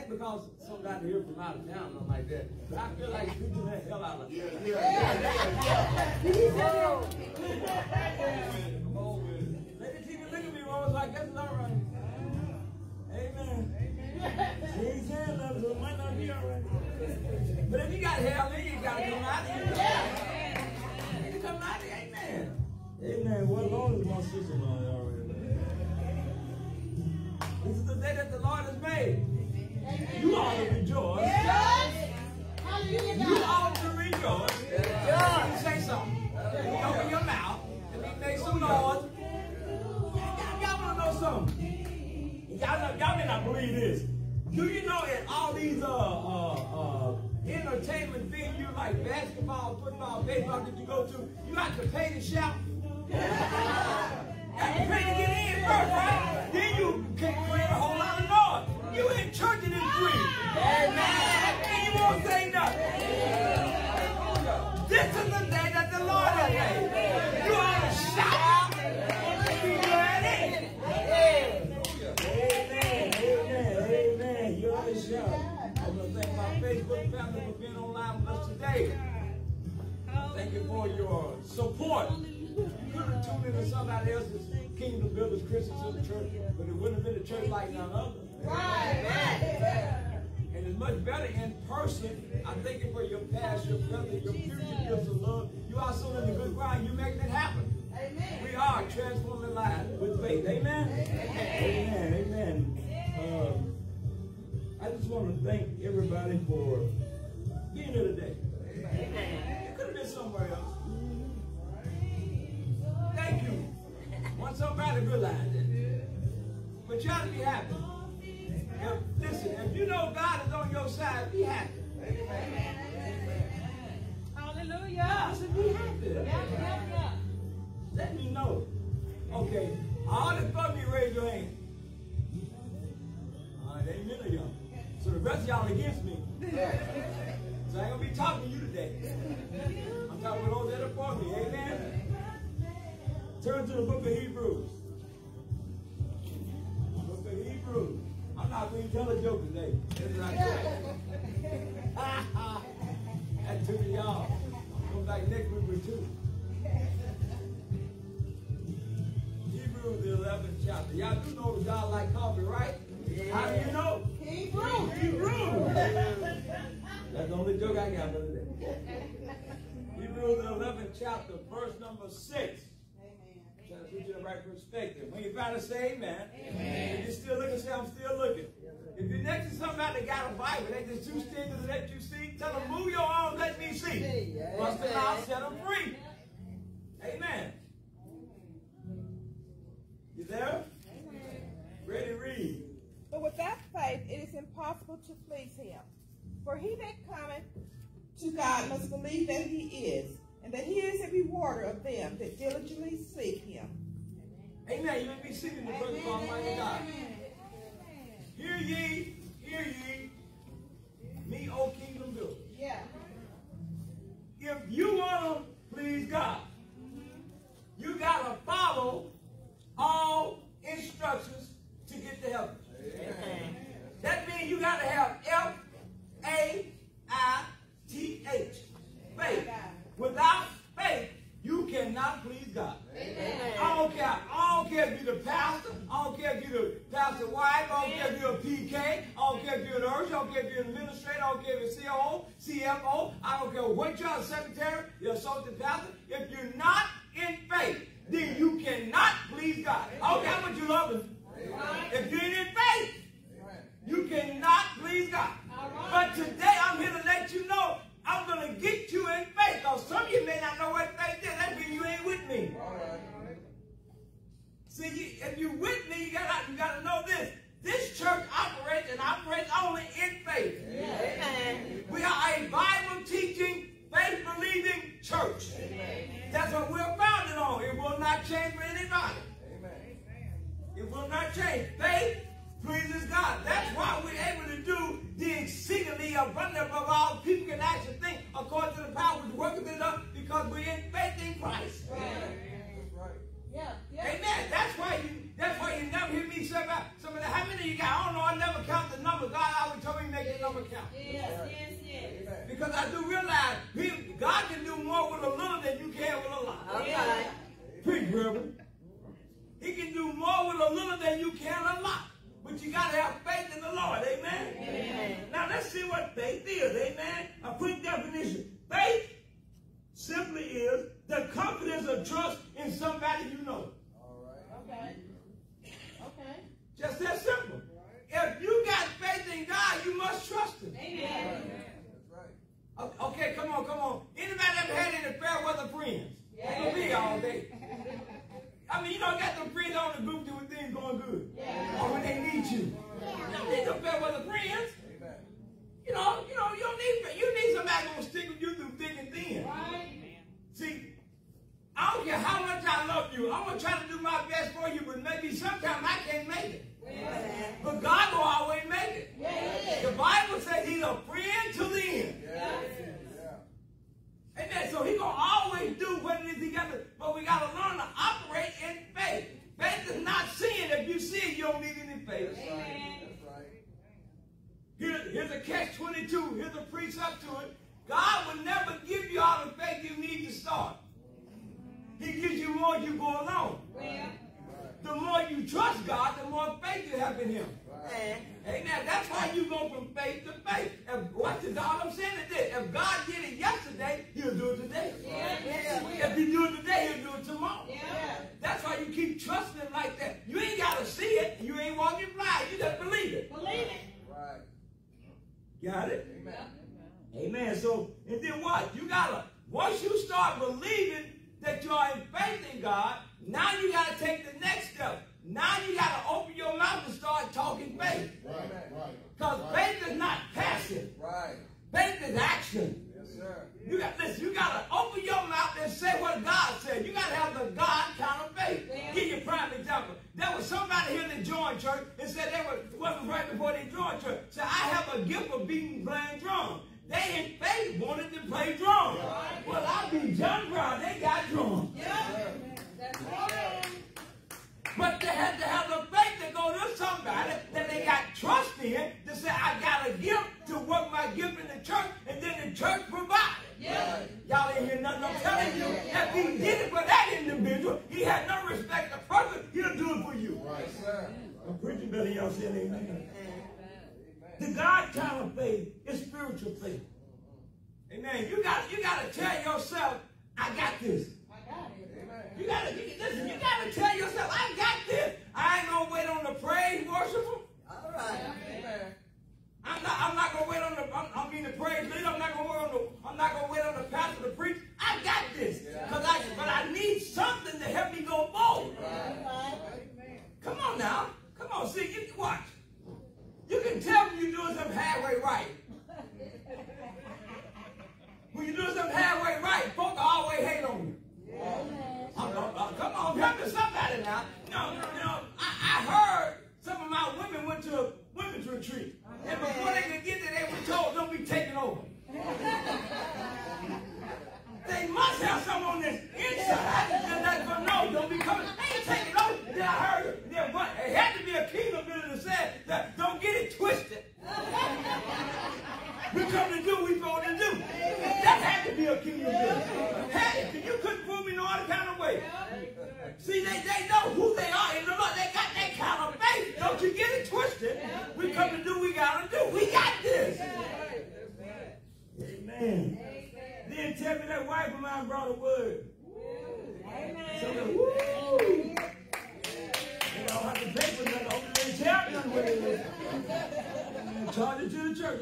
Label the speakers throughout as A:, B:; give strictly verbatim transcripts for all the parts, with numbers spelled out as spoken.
A: ain't because somebody here from out of town or nothing like that. But I feel like preaching the hell out of it. Yeah, yeah, yeah. Come on with it. Let the T V look at me, Rose, like that's not right. Amen. She ain't saying nothing, so it might not be all right. But if you got hell, then you got to come out here. You need to come out here. Amen. Amen. Well, Lord is my sister on already. This is the day that the Lord has made. You ought to rejoice. You ought to rejoice. You say something. You open your mouth and we make some noise. Y'all want to know something? Y'all may not believe this. Do you know that all these uh, uh, uh, entertainment venues like basketball, football, baseball that you go to, you have to pay to shout? You have to pay to get in first, right? Then you can't create a whole lot of noise. You in church and it's free. Amen. And you won't say nothing. This is the day that the Lord has made. You ought to shout and be ready. Amen. Amen. Amen. You ought to shout. I want to thank my Facebook family for being online with us today. Thank you for your support. You could have tuned into somebody else's Kingdom Builders Christian Church, but it wouldn't have been a church like none other. Right, right. And it's much better in person. I thank you for your passion, your presence, your future gifts of love. You are so in the good ground. You making it happen. Amen. We are transforming lives with faith. Amen. Amen. Amen. Amen. Uh, I just want to thank everybody for being here today. Amen. It could have been somewhere else. Thank you. Want somebody to realize it. But you ought to be happy. If, listen, if you know God is on your side, be happy. Amen.
B: Hallelujah.
A: I said, be happy.
B: Yeah, yeah, yeah.
A: Let me know. Okay. All that for me, raise your hand. All right, ain't many of y'all. So the rest of y'all against me. So I ain't going to be talking to you today. I'm talking with those that are for me. Amen. Turn to the book of Hebrews. Book of Hebrews. I'm not going to tell a joke today. That's what I said. That took me off. Come back next week with two. Hebrews, the eleventh chapter. Y'all do know that God like coffee, right? Yeah. How do you know? Hebrews. Hebrews. That's the only joke I got for today. Hebrews, the eleventh chapter, verse number six. Trying to put you in the right perspective. When you finally say amen, amen. If you're still looking, say I'm still looking. If you're next to somebody that got a Bible, they just too stingy to let you see, tell them move your arms, let me see. Bust them out, set them free. Amen. You there? Amen. Ready to read.
C: But without faith it is impossible to please him. For he that cometh to God must believe that he is, and that he is a rewarder of them that diligently seek him.
A: Amen. You may be seeking the presence of Almighty God. Hear ye, hear ye, me, O kingdom builder.
C: Yeah.
A: If you want to please God, you got to follow all instructions to get to heaven. Amen. That means you got to have F A I T H. Faith. Without faith, you cannot please God. Amen. I don't care. I don't care if you're the pastor. I don't care if you're the pastor's wife. I don't care if you're a P K. I don't care if you're an usher. I don't care if you're an administrator. I don't care if you're C O O, C F O. I don't care what you're, a secretary, you're associate pastor. If you're not in faith, then you cannot please God. I don't care how much you love him. If you ain't in faith, you cannot please God. But today I'm here to let you know I'm going to get you in faith. Because some of you may not know what faith is. That means you ain't with me. All right. See, you, if you're with me, you got you got to know this. This church operates and operates only in faith. Amen. We are a Bible-teaching, faith-believing church. Amen. That's what we're founded on. It will not change for anybody. Amen. It will not change. Faith pleases God. That's why we're able to do the exceedingly abundant above all people can actually think according to the power which worketh in us, because we're in faith in Christ. Right. Yeah. Yeah. Amen. That's why you that's why you never hear me say about some of the how many of you got, I don't know, I never count the numbers. God always told me Because I do realize he, God can do more with a little than you can with a lot.
B: Okay.
A: Preach, Reverend. He can do more with a little than you can a lot. But you got to have faith in the Lord. Amen?
B: Amen.
A: Now let's see what faith is. Amen? A quick definition. Faith simply is the confidence or trust in somebody you know.
B: All right. Okay. Okay.
A: Just that simple. If you got faith in God, you must trust him.
B: Amen.
A: That's right. Okay, come on, come on. Anybody ever had any fair weather friends?
B: Yeah.
A: Me all day. I mean, you don't got them friends on the group doing things going good.
B: Yeah.
A: Or when they need you. You don't need some fair weather friends.
B: Amen.
A: You know, you know, you don't need you need somebody gonna stick with you through thick and thin.
B: Right.
A: See, I don't care how much I love you. I'm gonna try to do my best for you, but maybe sometimes I can't make it.
B: Yeah.
A: But God will always make it.
B: Yeah.
A: The Bible says he's a friend to the end.
B: Yeah.
A: Amen. So he's gonna always do what it is he got to, but we gotta learn to operate in faith. Faith is not sin. If you see it, you don't need any faith.
B: Amen.
A: Here, here's a catch twenty-two. Here's a precept to it. God will never give you all the faith you need to start. He gives you more as you go along.
B: Yeah.
A: The more you trust God, the more faith you have in him.
B: Right.
A: Amen. That's why you go from faith to faith. If, what is all I'm saying is this. If God did it yesterday, he'll do it today.
B: Yeah. Yeah.
A: If he do it today, he'll do it tomorrow.
B: Yeah.
A: That's why you keep trusting him like that. You ain't got to see it. You ain't walking blind. You just believe it.
B: Believe it.
A: Right. Got it?
B: Amen.
A: Amen. So, and then what? You got to, once you start believing that you are in faith in God, now you got to take the next step. Now you got to open your mouth and start talking faith.
D: Right, right.
A: Because
D: right.
A: faith is not passive.
B: Right.
A: Faith is action.
B: Yes, sir.
A: You got listen, you got to open your mouth and say what God said. You got to have the God kind of faith.
B: Yeah.
A: Give you a prime example. There was somebody here that joined church and said they were, wasn't right before they joined church. Said, I have a gift of beating, playing drums. They in faith wanted to play drums.
B: Right.
A: Well, I be John Brown. They got drums.
B: Yeah. That's right.
A: But they had to have the faith to go to somebody that they got trust in to say, I got a gift to work my gift in the church, and then the church provided.
B: Yeah.
A: Y'all ain't hear nothing. I'm telling you, if he did it for that individual, he had no respect to person, he'll do it for you.
B: Right, sir.
A: I'm preaching better, y'all saying amen. The God kind of faith is spiritual faith. Amen. You got you got to tell yourself, I got this.
B: I got it. Amen.
A: You got to listen. You got to tell yourself, I got this. I ain't gonna wait on the praise worshiper.
B: All right. Amen.
A: I'm not. I'm not gonna wait on the. I'm, I mean the praise leader. I'm not gonna wait on the. I'm not gonna wait on the pastor to preach. I got this. Cause I. But I need something to help me go forward.
B: Right.
A: Come on now. Come on. See, you watch. You can tell when you're doing something halfway right. When you're doing something halfway right, folk always hate on you. I'm, I'm, I'm, come on, help me somebody now. You know, you know I, I heard some of my women went to a women's retreat. And before they could get there, they were told, don't be taking over. They must have something on this inside. And that's going to know, don't be coming. They ain't taking over. Then I heard it. Then what? It had to be a kingdom builder that said that don't get it twisted. We come to do what we're going to do. That had to be a kingdom builder. Hey, you couldn't fool me no other kind of way. See, they, they know who they are in the Lord. They got that kind of faith. Don't you get it twisted. We come to do what we got to do. We got this. Amen. Then tell me that wife of mine brought a word.
B: Amen.
A: So the, woo! You don't have to pay for nothing. Only they tell nothing with it. And charge it to the church.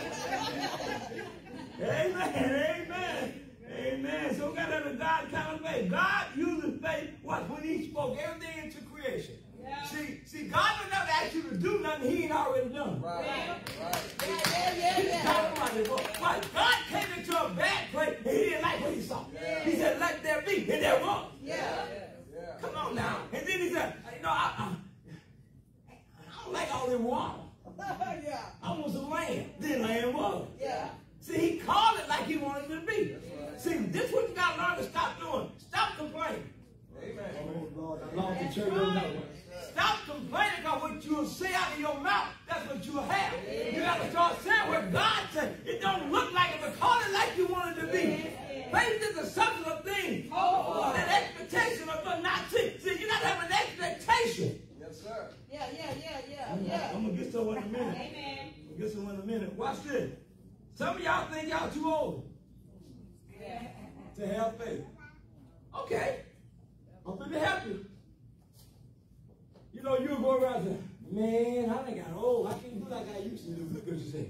A: Amen. Amen. Amen. So we got to have a God kind of faith. God uses faith. What? When he spoke everything into creation. Yeah. See, see, God would never ask you to do nothing he ain't already done. Right. Right. Yeah, yeah, yeah. Right. God came into a bad place and he didn't like what he saw. Yeah. He said, let there be. And there was. Yeah. Yeah. Come on now. And then he said, you know, I, I, I don't like all this water. Yeah. I want some land. Then land was. Yeah. See, he called it like he wanted it to be. Right. See, this is what you got to learn to stop doing. Stop complaining. Amen. Oh, Lord, I lost the church on that one. stop complaining because what you'll say out of your mouth, that's what you'll have. You got to start saying what God said. It don't look like it, but call it like you want it to be. Faith is the substance of things. Oh, an expectation of but not see. See, you got to have an expectation.
B: Yes, sir.
C: Yeah, yeah, yeah, yeah,
A: I'm,
C: yeah.
A: I'm going to get someone in a minute.
C: Amen.
A: I'm going to get someone in a minute. Watch this. Some of y'all think y'all too old
C: Yeah.
A: to have faith. Okay. I'm going to help you. You know, you'll go around and say, man, I done got old. I can't do like I used to do. Look what you say.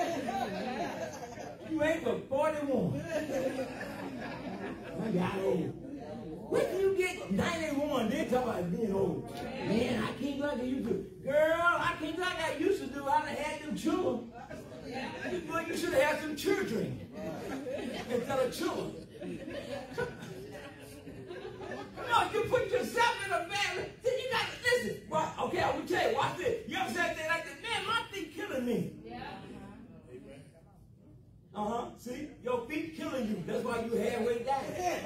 A: You ain't but forty-one. I got old. When you get ninety-one, they talk about being old. Man, I can't do like I used to. Girl, I can't do like I used to do. I done had them children. Well, you should have had some children instead of children. Come on, you put yourself in a bad. See, you got to listen. Well, okay, I will tell you. Watch this. You ever said that like this? Man, my feet killing me.
C: Yeah.
A: Uh-huh. See? Your feet killing you. That's why you halfway down.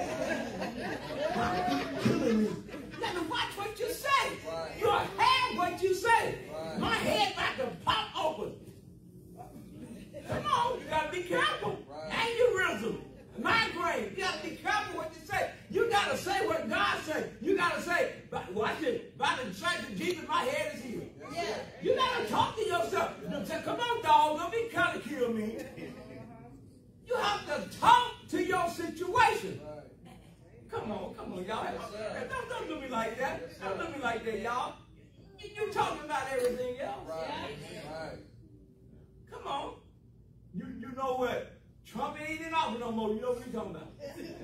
A: My feet killing me. You got to watch what you say.
B: Right.
A: You're half what you say.
B: Right.
A: My head about to pop open. Come on, you got to be careful.
B: Right.
A: Aneurysm, migraine. You got to be careful what you say. You got to say what God says. You got to say, watch it, by the stripes of Jesus, my head is healed.
C: Yeah.
A: You got to talk to yourself. Don't say, come on, dog, don't be trying to kill me. You have to talk to your situation.
B: Right.
A: Come on, come on, y'all.
B: Yes,
A: don't, don't do me like that.
B: Yes,
A: don't do me like that, y'all. You, you talking about everything else.
B: Right. Right.
A: Come on. You, you know what? Trump ain't in office no more. You know what he's talking about.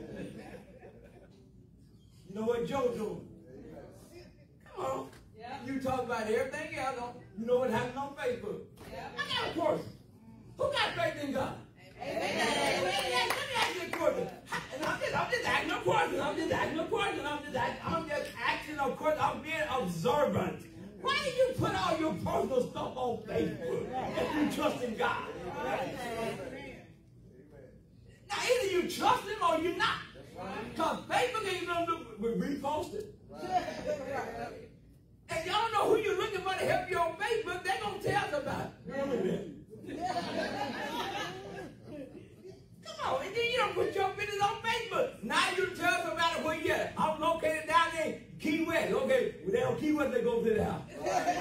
A: You know what Joe doing. Come on.
C: Yeah.
A: You talk about everything else. You know what happened on Facebook.
C: Yeah.
A: I got a question. Who got faith in God?
C: Amen.
A: Let me ask you a question. And I'm just, I'm just asking a question. I'm just asking a question. I'm just asking, I'm just asking a question. I'm being observant. Why do you put all your personal stuff on Facebook if you trust in God? Now, either you trust him or you're not. Because Facebook ain't going to repost it. And y'all know who you're looking for to help you on Facebook, they're going to tell us about it. Really? Come on, and then you don't put your business on Facebook. Now you tell somebody where you at. I'm located down there in Key West. Okay, well, they on Key West, they go to the house.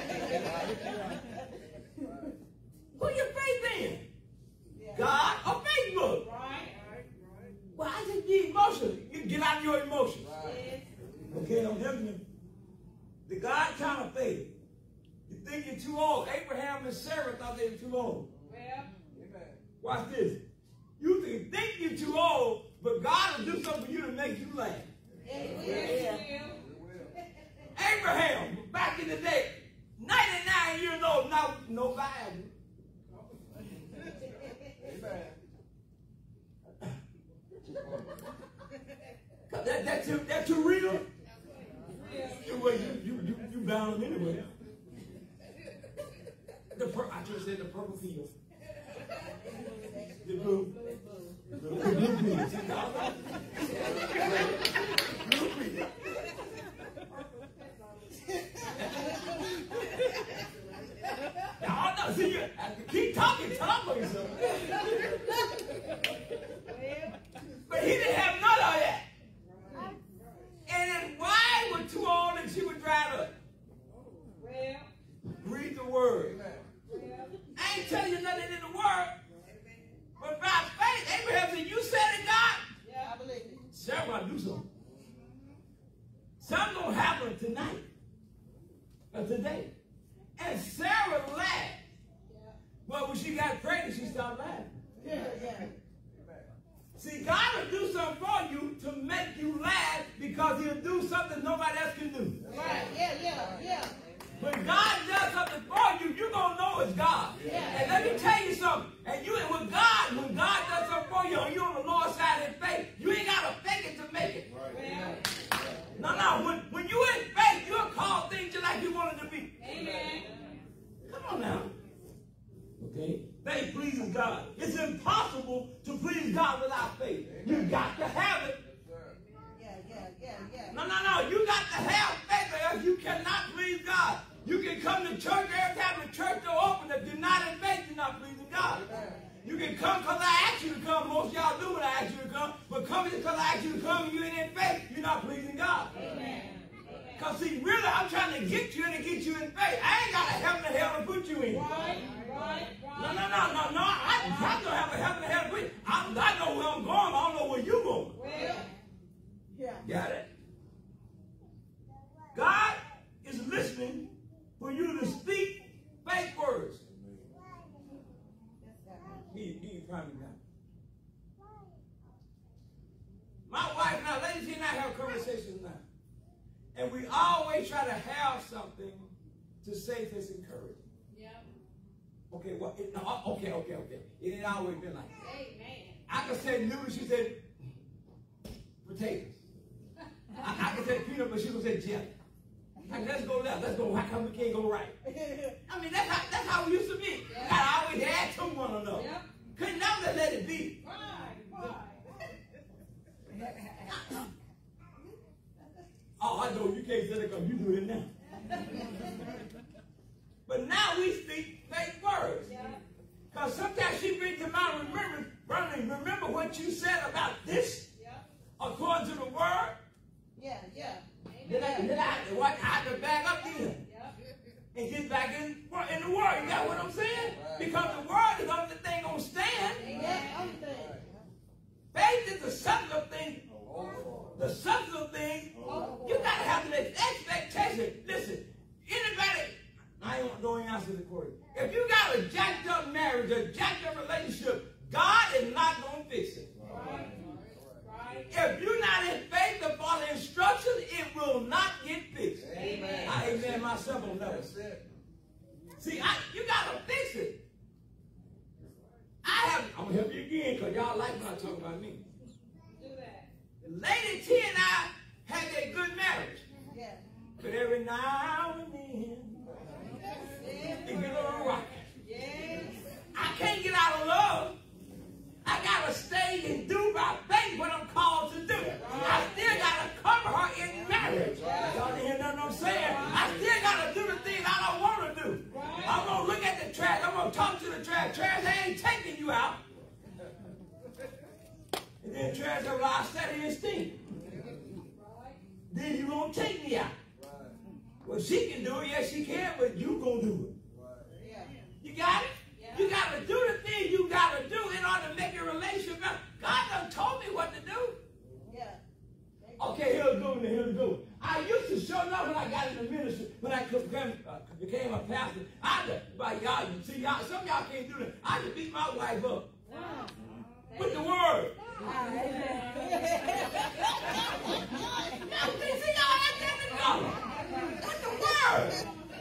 A: Who you faith in? God or Facebook? Well, I just need emotion. You get out of your emotions. Okay, I'm telling you. The God kind of faith. You think you're too old. Abraham and Sarah thought they were too old. Watch this. You think, think you're too old, but God will do something for you to make you laugh.
C: Yeah.
A: Abraham, back in the day, ninety-nine years old, now no Bible. That, that, too, that too real? Well, you, you, you, you bound him anyway. The pur I just said the purple field. The blue. The blue field. Blue field. Y'all know, see, you keep talking, talk for yourself. But he didn't have none of that. And then why was too old and she was dried up? Read the word. I ain't telling you nothing in the word. But by faith, Abraham said, you said it, God?
C: Yeah, I believe it.
A: Sarah gonna do something. Something gonna happen tonight. Or today. And Sarah laughed. But when she got pregnant, she stopped laughing.
C: Yeah, yeah.
A: See, God will do something for you to make you laugh because he'll do something nobody else can do.
C: Right, yeah, yeah, yeah.
A: When God does something for you, you're going to know it's God.
C: Yeah.
A: And let me tell you something. And you, with God, when God does something for you, and you're on the Lord's side in faith, you ain't got to fake it to make it.
C: Right.
A: No, no. When, when you're in faith, you'll call things just like you want it to be.
C: Amen.
A: Come on now. Okay? Faith pleases God. It's impossible to please God without faith. You got to have it.
C: Yeah, yeah, yeah, yeah.
A: No, no, no. You got to have faith or else you cannot please God. You can come to church every time the church door open. If you're not in faith, you're not pleasing God. You can come because I asked you to come. Most of y'all do when I ask you to come. But coming because I asked you to come and you ain't in faith, you're not pleasing God. Because see, really, I'm trying to get you in and get you in faith. I ain't got a heaven and hell to put you in. Right, right, right. No, no, no, no, no. I, I don't have a heaven and hell to put you. I, I know where I'm going. I don't know where you're going. Well, yeah. Got it? God is listening for you to speak faith words. He, he probably got it. My wife and I, ladies, she and I have conversations now. And we always try to have something to say that's encouraging. Yeah. Okay, well, it, no, okay, okay, okay. It ain't always been like that. Amen. I can say noodles, she said potatoes. I, I can say peanut, but she will say jelly. Like, let's go left, let's go. How come we can't go right? I mean, that's how, that's how we used to be. Yeah. We gotta always add to one another. Yep. Couldn't never let it be. Right, right. Oh, I know you can't say that because you do it now. But now we speak faith words. Because yeah. sometimes she brings to my remembrance, Bernie, remember what you said about this? Yeah. According to the word? Yeah, yeah. Then I, then I have to, I have to back up then. Yeah. And get back in, in the word. You got what I'm saying? Right. Because the word is the only thing going to stand. Yeah. Faith is the substance of things. The substance of things, you got to have an expectation. Listen, anybody, I don't know the answer to the question. If you got a jacked up marriage, a jacked up relationship, God is not going to fix it. Right. Right. If you're not in faith to follow instructions, it will not get fixed. Amen. I amen myself on that. See, I, you got to fix it. I have, I'm going to help you again because y'all like when I talk about me. Lady T and I had a good marriage. Yeah. But every now and then, it get a little rocky. Yes. I can't get out of love. I got to stay and do by faith what I'm called to do. Right. I still got to cover her in marriage. Right. Y'all didn't hear nothing I'm saying? Right. I still got to do the things I don't want to do. Right. I'm going to look at the trash. I'm going to talk to the trash. Trash ain't taking you out. And then trash over, I study his thing. Right. Then you won't take me out. Right. Well, she can do it, yes she can, but you gonna do it. Right. Yeah. You got it? Yeah. You gotta do the thing you gotta do in order to make your relationship better. God done told me what to do. Yeah. Okay, here's a good one, here's a good one. I used to show up when I got in the ministry, when I became, uh, became a pastor. I just, by y'all, you see, y'all, some of y'all can't do that. I just beat my wife up. Wow. With the word. See, y'all like that in God. With the word.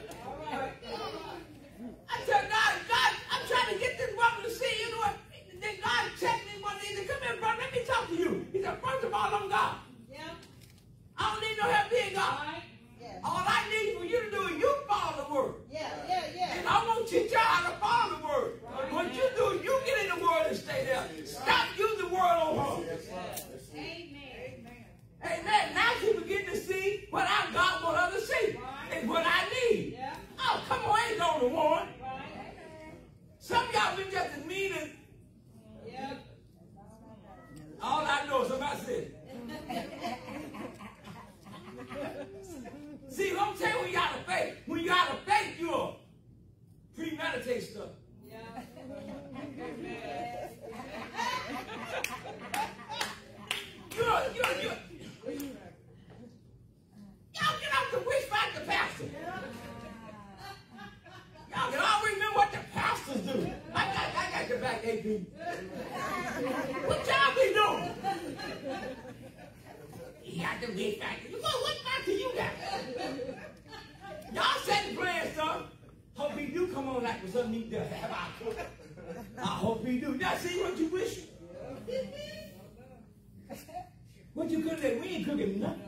A: I tell God, God, I'm trying to get this woman to see, you know what? Then God checked me one day and said, come here, brother, let me talk to you. He said, first of all, I'm God. Yeah. I don't need no help being God. Right. Yeah. All I need for you to do is you follow the word. Yeah, yeah, yeah. And I'm going to teach y'all how to follow the word. Right. What you do, you get in the word and stay there. Stop using the word on her. Yes. Amen. Amen. Now she begin to see what I God want her to see. Right. And what I need. Yeah. Oh, come on, I ain't the only one. Right. Some of y'all been just as mean as. Yeah. All I know is somebody said. See, let me tell you when you out of faith. When you out of faith, you'll premeditate stuff. Yeah. you're, you're, you're, y'all get off the wish back the pastor. Y'all can always remember what the pastors do. I got, I got your back, A P. What y'all be doing? You got the big factor. You know what factor you got? Y'all setting plans, son. Hope he do come on like with something he does. Have I cook? I hope he do. Now see what you wish. What you cooking? We ain't cooking nothing.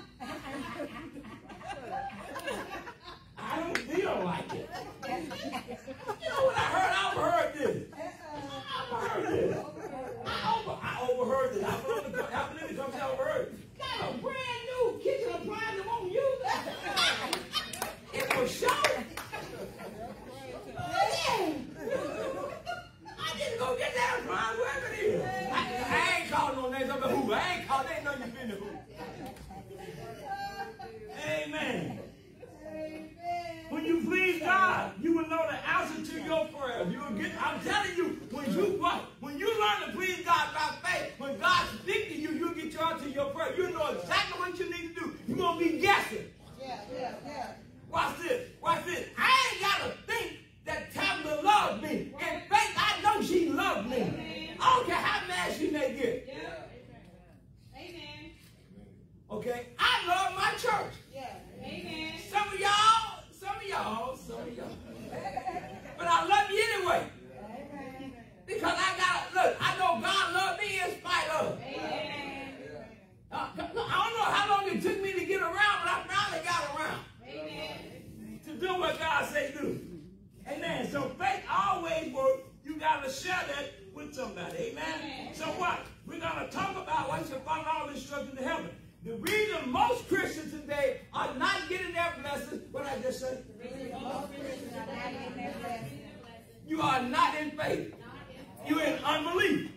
A: I don't feel like it. You know what I heard? I overheard this. I overheard this. I, over, I overheard this. I believe it comes out overheard. Got a brand new kitchen appliance that won't use it. It was show. get, I'm telling you, when you when you learn to please God by faith, when God speaks to you, you get your answer to your prayer. You know exactly what you need to do. You won't be guessing.
C: Yeah, yeah, yeah.
A: Watch this. Watch this. I ain't got to think that Tabitha loved me. In fact, I know she loved me. I don't care how mad she may get.
B: Yeah. Amen.
A: Okay? I love my church.
C: Yeah.
B: Amen.
A: Some of y'all, some of y'all, some of y'all. But I love you anyway.
C: Amen.
A: Because I got, look, I know God loved me in spite of.
B: Amen.
A: Uh, I don't know how long it took me to get around, but I finally got around.
B: Amen.
A: To do what God say do. Amen. So faith always works. You got to share that with somebody. Amen.
B: Amen.
A: So what? We're going to talk about what you follow all instructions to heaven. The reason most Christians today are not getting their blessings, what I just said? You are not in faith. You're in unbelief.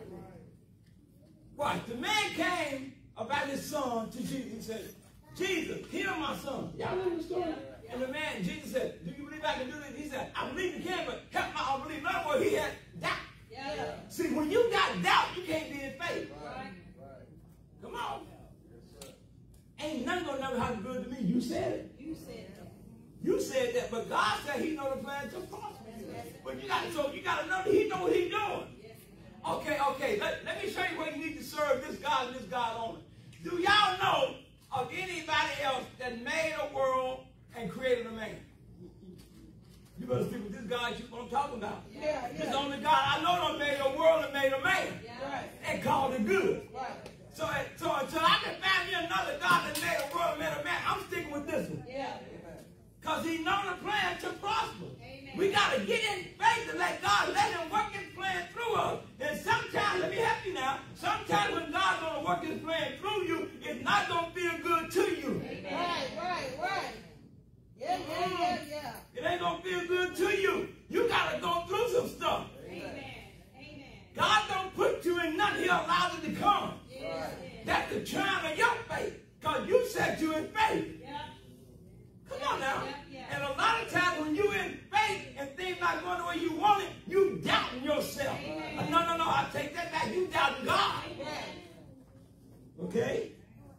A: Watch. The man came about his son to Jesus. He said, Jesus, heal my son. Y'all know the story? And the man, Jesus said, do you believe I can do this? He said, I believe you can, but help my unbelief. In other words, he had doubt.
B: Yeah.
A: See, when you got doubt, you can't be in faith.
B: Right.
A: Come on. Ain't nothing gonna never happen good to me. You said it.
B: You said that.
A: You said that, but God said he know the plan to prosper you. But you got so you gotta know that he know what he's doing. Okay, okay. Let, let me show you where you need to serve this God and this God only. Do y'all know of anybody else that made a world and created a man? You better stick with this God you what I'm talking about.
C: Yeah, yeah.
A: This only God I know that made a world and made a man.
C: Right.
A: And called it good.
C: Right.
A: So, so until I can find me another God that made a world and made a man, I'm sticking with this one.
C: Yeah.
A: Because he knows the plan to prosper.
B: Amen.
A: We got to get in faith and let God let him work his plan through us. And sometimes, let me help you now, sometimes when God's going to work his plan through you, it's not going to feel good to you.
B: Amen.
C: Right, right, right. Yeah, yeah, yeah, yeah.
A: It ain't going to feel good to you. You got to go through some stuff.
B: Amen. Amen.
A: God don't put you in nothing. He allows it to come.
B: Yes.
A: That's the triumph of your faith. Because you set you in faith.
B: Yeah.
A: Come on now.
B: Yeah, yeah.
A: And a lot of times when you're in faith and things not going the way you want it, you doubting yourself. Uh, no, no, no, I take that back. You doubting God. Okay?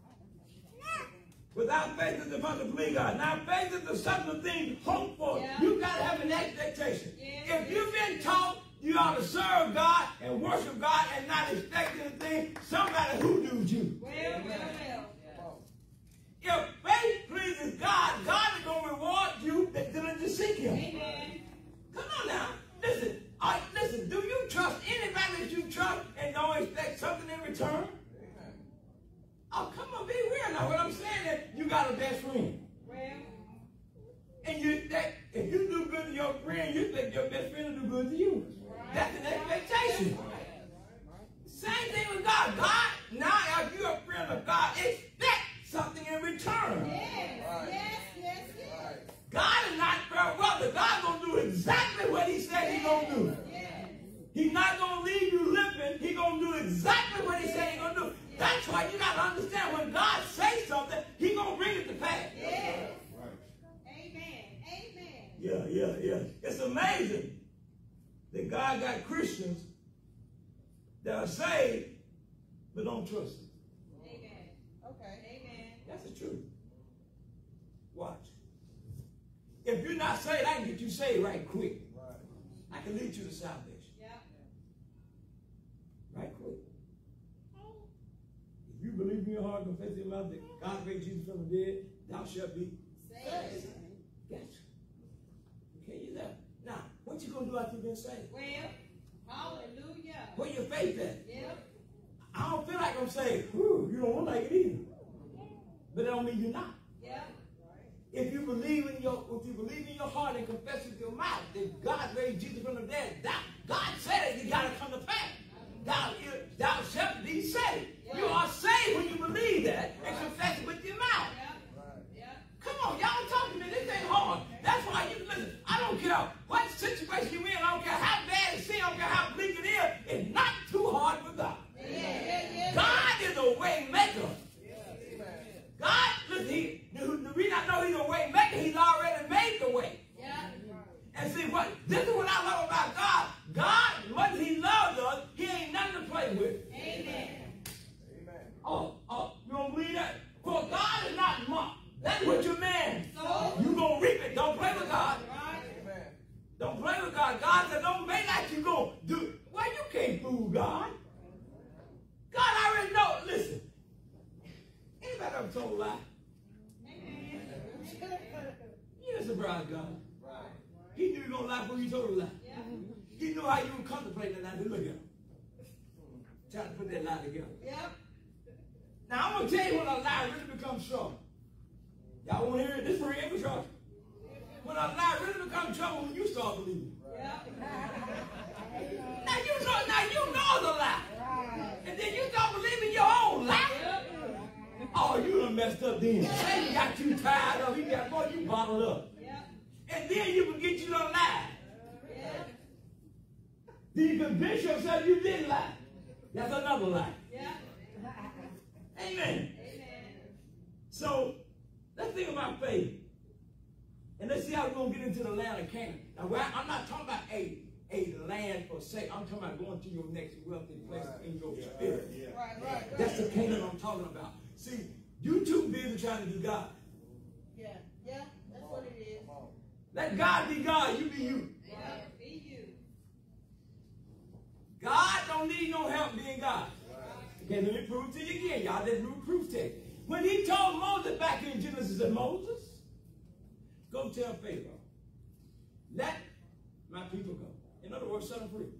A: Without faith is impossible to please God. Now faith is the substance thing hoped for.
B: Yeah.
A: You got to have an expectation.
B: Yeah.
A: If you've been taught you ought to serve God and worship God and not expect anything, somebody hoodooed you.
B: Well, well, well.
A: If faith pleases God, God is going to reward you that diligently seek him.
B: Amen.
A: Come on now. Listen. All right, listen. Do you trust anybody that you trust and don't expect something in return? Amen. Oh, come on. Be real now. What I'm saying is you got a best friend.
B: Well.
A: And you that if you do good to your friend, you think your best friend will do good to you.
B: Right.
A: That's an expectation. Same thing with God. God, now if you're a friend of God, expect something in return.
B: Yes.
C: Right.
B: Yes. Yes. Yes.
A: God is not fair weather. God's going to do exactly what he said he's going to do.
B: Yes.
A: He's not going to leave you limping. He's going to do exactly what he said he's going to do. That's why you got to understand when God says something, he's going to bring it to pass.
B: Yes. Amen. Amen.
A: Yeah, yeah, yeah. It's amazing that God got Christians that are saved but don't trust him.
B: Amen.
C: Okay.
B: Amen.
A: That's the truth. Watch. If you're not saved, I can get you saved right quick. I can lead you to salvation.
B: Yeah.
A: Right quick. If you believe in your heart, confess in your mouth that God raised Jesus from the dead, thou shalt be
B: Saved.
A: Gotcha. Okay, you there. Now, what you gonna do after you've been saved?
B: Well. Hallelujah.
A: Where your faith at?
B: Yeah.
A: I don't feel like I'm saved. Whew, you don't look like it either. But that don't mean you're not.
B: Yeah.
A: If you believe in your, if you believe in your heart and confess with your mouth that God raised Jesus from the dead, that God said it, you gotta come to pass. Thou, thou shalt be saved. You are saved when you believe that and confess it with your mouth.
B: Yeah. Yeah.
A: Come on, y'all talk to me. This ain't hard. That's why you listen. I don't care what situation you're in. I don't care how bad it seems. I don't care how bleak it is. It's not too hard for God.
B: Yeah. Yeah. Yeah.
A: God is a way maker. God, listen, he, the, the reason I know he's a way maker, he's already made the way.
B: Yeah.
A: And see what? This is what I love about God. surprise God.
B: Right.
A: He knew you were going to lie before you told him lie.
B: Yeah.
A: He knew how you were contemplating that. Look at him. Trying to put that lie together.
B: Yep.
A: Now, I'm going to tell you when a lie really becomes trouble. Y'all want to hear it? This is for infrastructure. When a lie really becomes trouble when you start believing.
B: Yep.
A: Now you know, now you know the lie. And then you start believing your own lie.
B: Yep.
A: Oh, you done messed up then. Satan got you tired of. He got, boy, you bottled up.
B: Yep.
A: And then you forget you done lied.
B: Yep.
A: Then you convince yourself you didn't lie. That's another lie.
B: Yep.
A: Amen.
B: Amen.
A: So, let's think about faith. And let's see how we're going to get into the land of Canaan. Now, I'm not talking about a, a land per se. I'm talking about going to your next wealthy place right. in your
D: yeah,
A: spirit.
D: Yeah.
B: Right, right, right.
A: That's the Canaan I'm talking about. See, you too busy trying to do God.
B: Yeah, yeah, that's what it is.
A: Let God be God, you be you.
B: Yeah, be you.
A: God don't need no help being God. Okay, let me prove to you again. Y'all didn't read proof text. When he told Moses back in Genesis, and Moses, go tell Pharaoh, let my people go. In other words, set them free.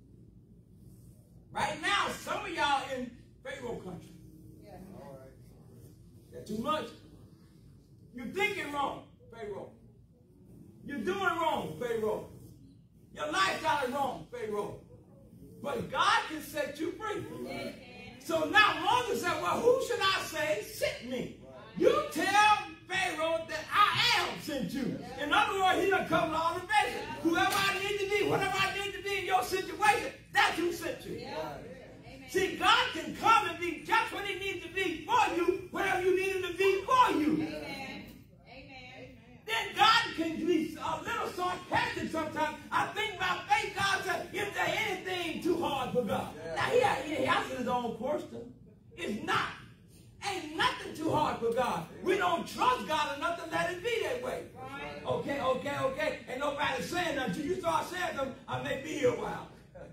A: Right now, some of y'all in Pharaoh country.
B: Yeah.
D: All right.
A: That's too much. You're thinking wrong, Pharaoh. You're doing wrong, Pharaoh. Your lifestyle is wrong, Pharaoh. But God can set you free.
B: Yeah.
A: So now Moses said, well, who should I say sent me? You tell Pharaoh that I am sent you. In other words, he done covered all the bases. Whoever I need to be, whatever I need to be in your situation, that's who sent you.
B: Yeah.
A: See, God can come and be just what he needs to be for you, whatever you need him to be for you.
B: Amen. Amen.
A: Then God can be a little sarcastic sometimes. I think about faith. God said, is there anything too hard for God?
D: Yeah.
A: Now, he, he answered his own question. It's not. Ain't nothing too hard for God. We don't trust God enough to let it be that way.
B: Right.
A: Okay, okay, okay. And nobody's saying that until you start saying them, I may be here a while.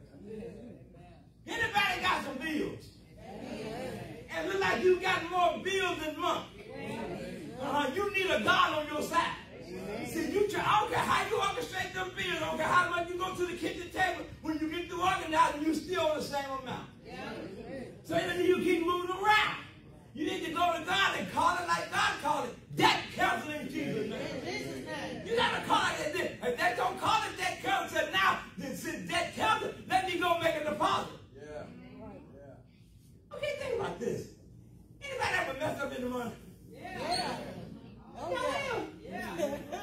A: Anybody got some bills? And look like you got more bills than money. Uh-huh. You need a God on your side. See, you try, I don't care how you orchestrate them bills, I don't care how much you go to the kitchen table, when you get through organizing, you still on the same amount.
B: Yeah.
A: So that means you keep moving around. You need to go to God and call it like God called it. Debt counseling in Jesus' name.
B: In Jesus' name.
A: You got to call it that. If they don't call it debt counseling now, then since debt counseling, let me go make a deposit.
D: Yeah. Yeah.
A: Okay, think about this. Anybody ever messed up in the money?
B: Yeah.
C: Oh,
B: Yeah.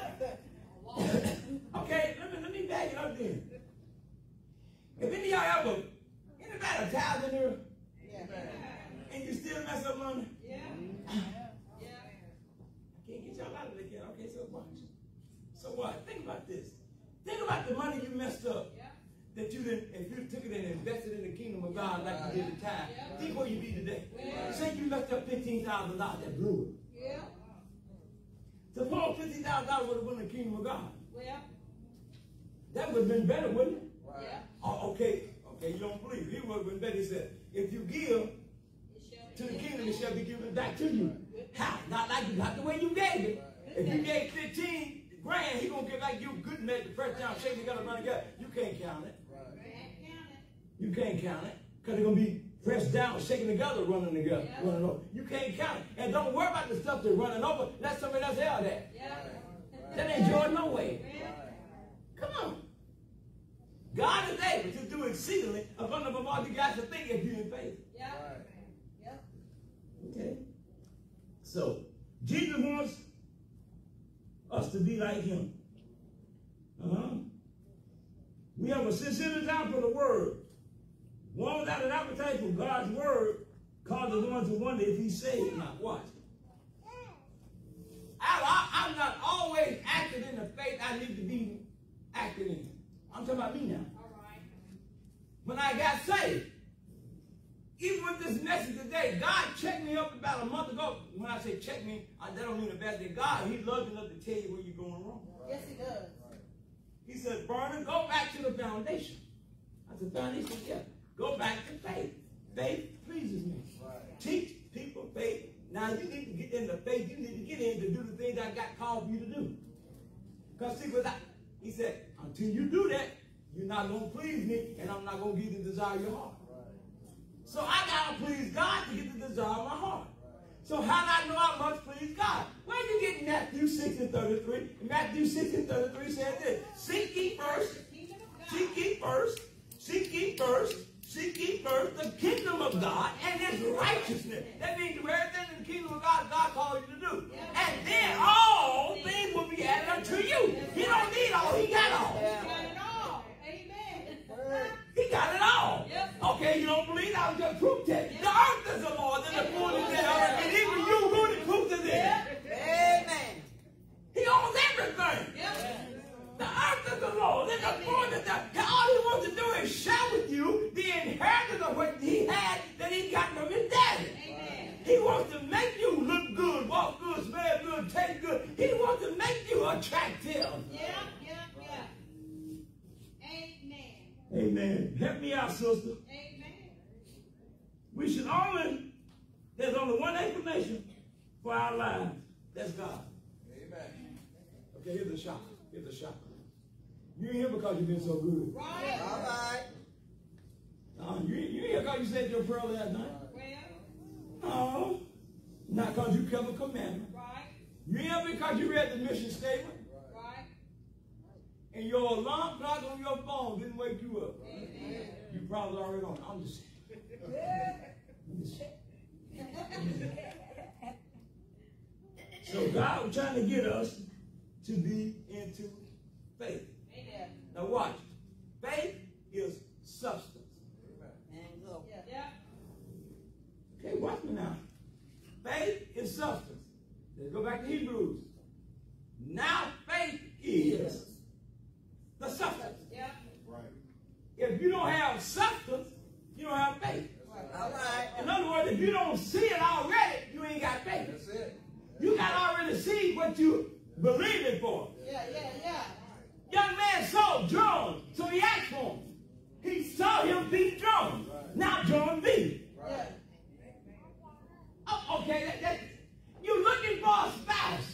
A: Okay, let me, let me back it up then. If any of y'all ever, anybody a tithe in here, and you still mess up money?
B: Yeah. Yeah.
A: I can't get y'all out of it again. Okay, so watch. So what? Think about this. Think about the money you messed up.
B: Yeah.
A: That you didn't, if you took it and invested in the kingdom of God like you did the tithe,
B: Yeah.
A: think where you be today.
B: Yeah.
A: Say you left up fifteen thousand dollars, that blew it.
B: Yeah.
A: Suppose fifteen thousand dollars would have won the kingdom of God.
B: Well.
A: That would have been better, wouldn't it?
D: Right.
B: Yeah.
A: Oh, okay, okay, you don't believe it. He would have been better. He said, if you give
B: It shall
A: to the
B: be.
A: kingdom, it shall be given back to you. How? Not like you, not the way you gave it. If you gave fifteen grand, he gonna give back you good measure, press down, shake together, run together. You can't count it.
B: Can't count it.
A: You can't count it. Because they're gonna be pressed down, shaking together, running together,
B: Yeah.
A: running over. You can't count it. And don't worry about the stuff that's running over. Let somebody else have that.
B: Yeah.
A: That ain't yours no way.
B: Well.
A: Come on. God is able to do exceedingly abundant above all you guys to think if you're in faith.
B: Yeah.
D: Right.
B: Yep.
A: Okay. So, Jesus wants us to be like him. Uh-huh. We have a sincere desire for the word. One without an appetite for God's word causes one to wonder if he's saved or not. Watch. I, I, I'm not always acting in the faith I need to be acting in. I'm talking about me now.
B: All right.
A: When I got saved, even with this message today, God checked me up about a month ago. When I say check me, I that don't mean a bad thing. God, he loves enough to tell you where you're going wrong.
B: Yes, he does.
A: He said, Vernon, go back to the foundation. I said, foundation, yeah. Go back to faith. Faith pleases me.
D: Right.
A: Teach people faith. Now you need to get into faith. You need to get in to do the things I got called for you to do. Now see, but I, he said, until you do that, you're not going to please me, and I'm not going to give you the desire of your heart. So I got to please God to get the desire of my heart. So how do I know I must please God? Where you get Matthew six and thirty-three? Matthew six and thirty-three says this: Seek ye first, seek ye first, seek ye first, seek ye first the kingdom of God and his righteousness. That means do everything in the kingdom of God God called you to do. And then all things will be added unto you. He don't need all, he got all.
B: He got it all. Amen.
A: He got it all.
B: Yep.
A: Okay, you don't believe? I was just proof test. The earth is the Lord, and the fullness thereof, and even you who the proof is in it.
B: Amen.
A: He owns everything.
B: Yep.
A: The earth is the Lord, and the fullness thereof. All he wants to do is share with you the inheritance of what he had that he got from his daddy.
B: Amen.
A: He wants to make you look good, walk good, smell good, taste good. He wants to make you attractive.
B: Yeah, yeah, yeah. Amen.
A: Amen. Help me out, sister.
B: Amen.
A: We should only, there's only one explanation for our lives. That's God.
D: Amen.
A: Okay, here's the shocker. Here's the shocker. You ain't here because you've been so good.
B: Right.
D: All right.
A: No, you, ain't- you ain't here because you said your prayer last night.
B: Well,
A: No. Not because you kept a commandment.
B: right,
A: You ain't here because you read the mission statement.
B: right.
A: And your alarm clock on your phone didn't wake you up.
B: Amen.
A: You probably already on it. I'm just I'm just So God was trying to get us to be into faith.
B: Amen.
A: Now watch. Faith is substance.
B: Yeah. Yeah.
A: Okay, watch me now. Faith is substance. Let's go back to Hebrews. Now faith is the substance.
B: Yeah.
D: Right.
A: If you don't have substance, you don't have faith.
B: All right.
A: In other words, if you don't see it already, you ain't got faith.
D: That's it.
A: You got to already see what you believe it for.
B: Yeah, yeah, yeah.
A: Young man saw John, so he asked for him. He saw him beat John. Now John beat.
B: Yeah.
A: Oh, okay, that, that, you're looking for a spouse.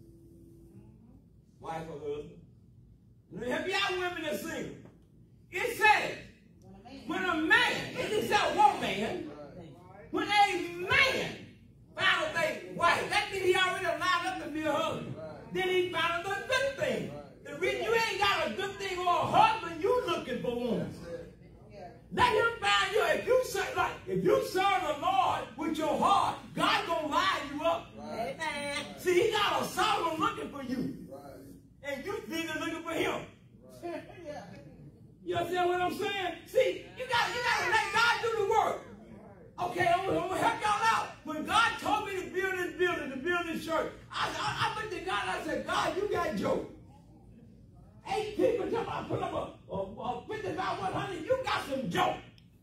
A: Wife or husband. Let me help you out, women that single. It says, when a man, it didn't say one man, when a man found a wife, that means he already allowed up to be a husband. Then he found a good thing. The reason you ain't got a good thing or a husband, you looking for one. Let him find you. If you serve, like, if you serve the Lord with your heart, God gonna line you up.
B: Amen.
A: See, he got a Solomon looking for you, and you think they're looking for him.
B: Yeah.
A: You understand what I'm saying? See, you got you got to let God do the work. Okay, I'm, I'm gonna help y'all out. When God told me to build this building, to build this church, I, I, I looked at God and I said, God, you got joke. Eight people tell me I put up a, a, a fifty-five, one hundred, you got some joke.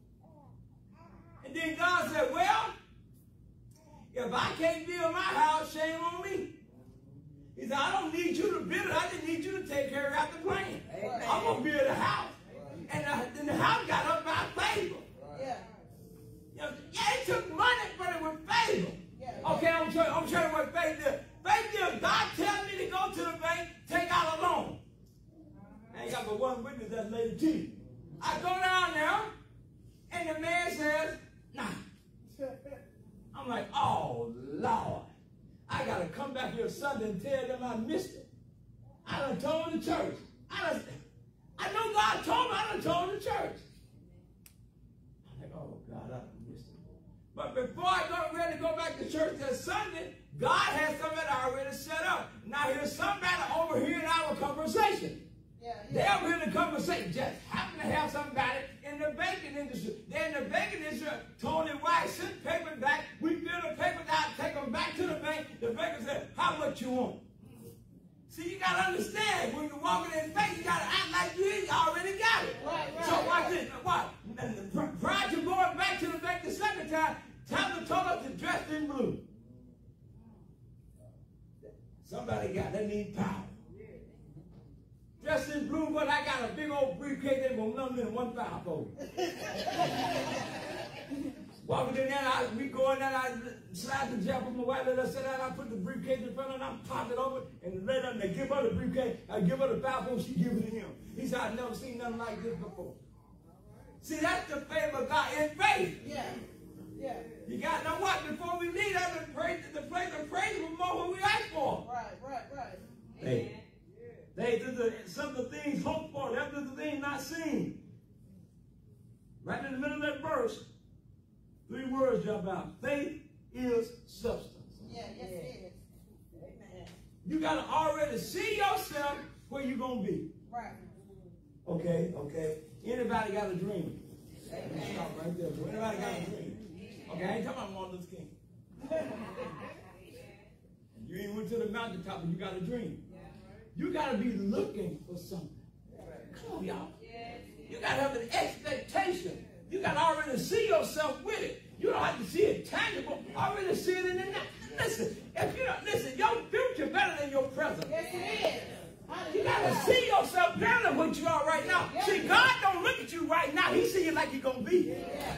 A: And then God said, well, if I can't build my house, shame on me. He said, I don't need you to build it. I just need you to take care of it after plan. I'm going to build a house. And uh, then the house got up by favor.
B: Yeah.
A: You know, yeah, it took money, but it was favor.
B: Yeah.
A: Okay, I'm showing, I'm showing what faith is. Faith is God tells me to go to the bank, take out a loan. I ain't got but one witness, that's Lady T. I go down there, and the man says, nah. I'm like, oh, Lord. I got to come back here Sunday and tell them I missed it. I done told the church. I done, I know God told me, I done told the church. I'm like, oh, God, I done missed it. But before I got ready to go back to church that Sunday, God had somebody already set up. Now here's somebody overhearing our conversation.
B: Yeah.
A: They overhear the conversation. Just happen to have somebody in the banking industry. They're in the banking industry. Tony White sent paper back. We fill the papers out, take them back to the bank. The banker said, how much you want? See, you got to understand, when you're walking in faith, you got to act like you already got it.
B: Right, right,
A: so watch
B: right.
A: this. Watch. Prior to going back to the bank the second time, Tabitha told us to dress in blue. Somebody got that need power. Dressed in blue, but I got a big old briefcase that will nothing in one five fold. Walking in there, I, we go in there, I slide the jail with my wife, let her sit down, I put the briefcase in front of her, and I pop it over, and let her, they give her the briefcase, I give her the Bible, she give it to him. He said, I've never seen nothing like this before. See, that's the favor of God in faith.
B: Yeah. Yeah.
A: You got to know what? Before we leave, that's the praise, the place of praise was more what we ask for.
B: Right, right, right.
A: Hey, they do the, some of the things hoped for, that's the things not seen. Right in the middle of that verse, three words jump out. Faith is substance.
B: Yeah, yes it is. Amen.
A: You got to already see yourself where you're going to be.
B: Right.
A: Okay, okay. Anybody got a dream?
B: Amen.
A: Stop right there. Anybody got a dream? Okay, I ain't talking about Martin Luther King. You ain't went to the mountaintop and you got a dream. You got to be looking for something. Come on, y'all. You got to have an expectation. You got to already see yourself with it. You don't have to see it tangible. Already see it in the next. Listen, if you don't listen, your future better than your present.
B: Yes, it is.
A: You got to see yourself better than what you are right now.
B: Yes.
A: See, God don't look at you right now. He see you like you're going to be.
B: Yeah.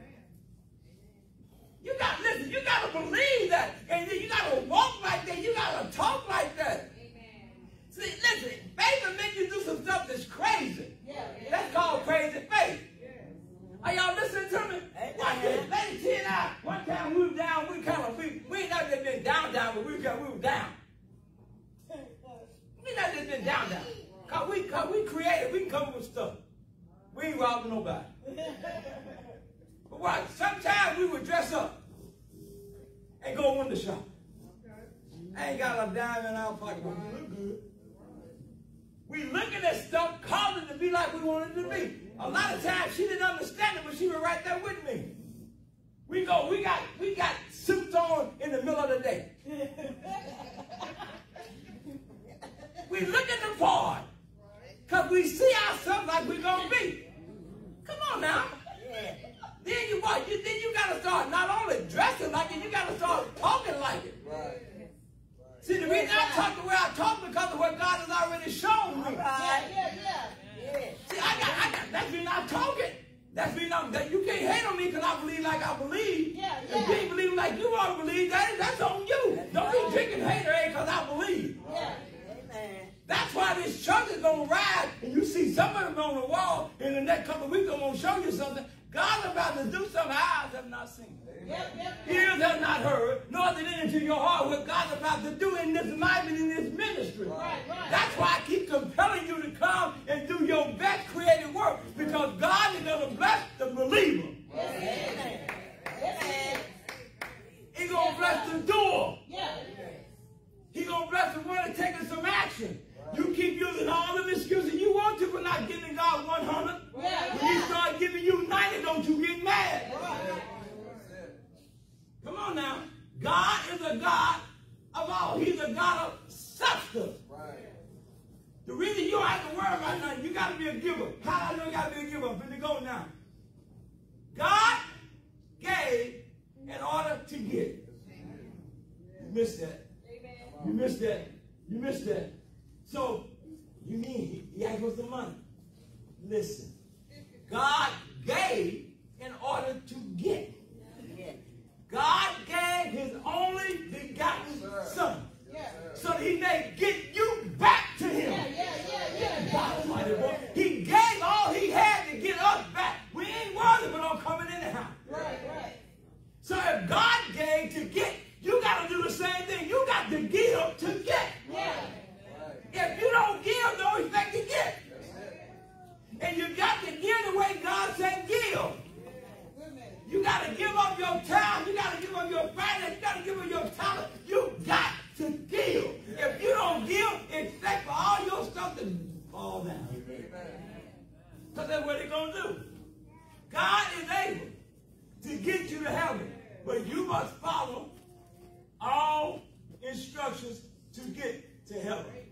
A: You got listen, you got to believe that. And you got to walk like that. You got to talk like that. Amen. See, listen, faith will make you do some stuff that's crazy.
B: Yeah. Yeah.
A: That's called crazy faith. Yeah. Are y'all listening to me? Watch this. Lady T and I, one time we were down, we kind of, we, we ain't not just been down, down, but we, got, we were down. We not just been down, down. Cause we, cause we created, we can come up with stuff. We ain't robbing nobody. But watch, sometimes we would dress up and go window shop. I ain't got a dime in our pocket, but we look good. We looking at stuff, calling to be like we wanted to be. A lot of times she didn't understand it, but she was right there with me. We go, we got, we got suits on in the middle of the day. We look at the part because we see ourselves like we're going to be. Come on now. Then you what? You, then you got to start not only dressing like it, you got to start talking like it. Right. See, the reason I talk the way I talk because of what God has already shown me.
B: Yeah, yeah, yeah. yeah.
A: See, I got, I got, that's me not talking. That's me not, that you can't hate on me because I believe like I believe. Yeah, yeah. If you ain't believing like you want to believe, that, that's on you. That's Don't right. be drinking haterade because I believe. Yeah. Amen. That's why this church is going to rise, and you see some of them on the wall. In the next couple of weeks, I'm going to show you something. God's about to do something eyes have not seen. Yep, yep, yep. Ears have not heard, nor did it into your heart what God's about to do in this life and in this ministry. Right, right. That's why I keep compelling you to come and do your best creative work, because God is going to bless the believer. Yes, yes. He's going to bless the door. Yeah. He's going to bless the one that's taking some action. You keep using all the excuses you want to for not giving God one hundred. Yeah, when yeah. he start giving you ninety, don't you get mad. Right. Come on now. God is a God of all. He's a God of substance. Right. The reason you don't have to worry about nothing, you got to be a giver. How do I know you got to be a giver? I'm finna go now. God gave in order to get. You missed that. You missed that. You missed that. So, you mean he, he asked for some money? Listen. God gave in order to get. God gave his only begotten son. Yeah. So that he may get you back to him. Yeah, yeah, yeah, yeah, yeah. He gave all he had to get us back. We ain't worthy, but don't come in anyhow. Right, right. So if God gave to get, you got to do the same thing. You got to give to get. Yeah. If you don't give, don't expect to get. And you got to give the way God said give. You got to give up your time. You got to give up your finance. You got to give up your talent. You got to give. If you don't give, expect for all your stuff to fall down. Because that's what they're going to do. God is able to get you to heaven, but you must follow all instructions to get to heaven.